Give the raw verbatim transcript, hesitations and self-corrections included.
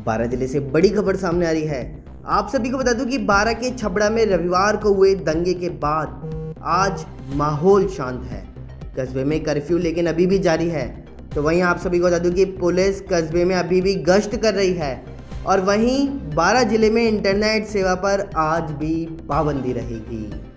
बारां जिले से बड़ी खबर सामने आ रही है। आप सभी को बता दूं कि बारां के छबड़ा में रविवार को हुए दंगे के बाद आज माहौल शांत है। कस्बे में कर्फ्यू लेकिन अभी भी जारी है। तो वहीं आप सभी को बता दूं कि पुलिस कस्बे में अभी भी गश्त कर रही है और वहीं बारां जिले में इंटरनेट सेवा पर आज भी पाबंदी रहेगी।